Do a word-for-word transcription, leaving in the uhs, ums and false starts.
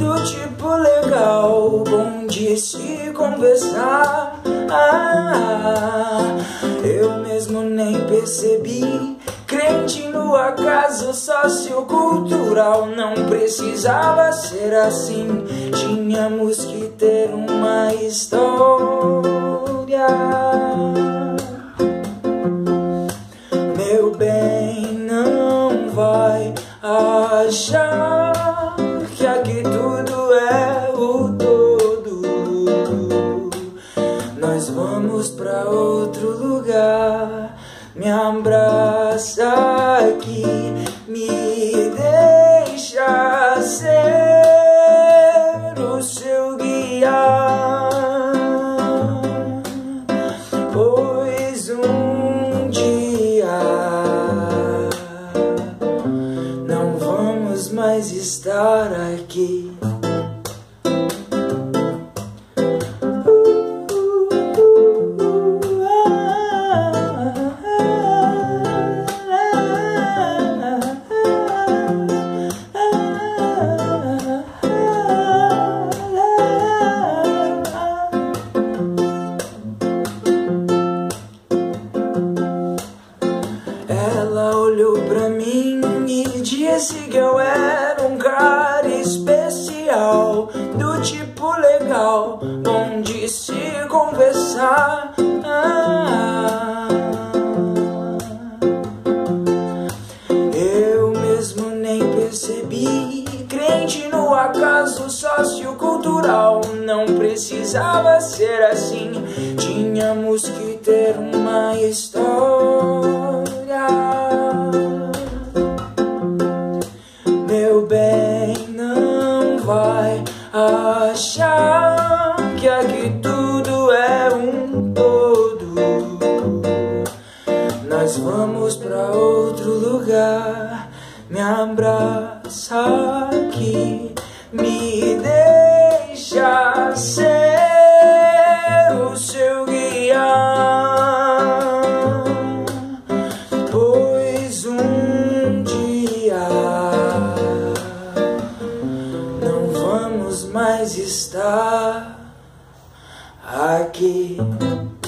do tipo legal, bom de se conversar. Ah, eu mesmo nem percebi, crente no acaso sociocultural. Não precisava ser assim, tínhamos que ter uma história. Meu bem, não vai achar que aqui tudo é o todo. Nós vamos pra outro lugar. Me abraça aqui, me deixa ser o seu guia, pois um dia não vamos mais estar aqui. Ela olhou pra mim e disse que eu era um cara especial, do tipo legal, bom de se conversar. Ah, eu mesmo nem percebi, crente no acaso sociocultural. Não precisava ser assim, tínhamos que ter uma história. Meu bem, não vai achar que aqui tudo é um todo. Nós vamos pra outro lugar. Me abraça aqui, me deixa ser o seu guia, pois um dia não vamos mais estar aqui.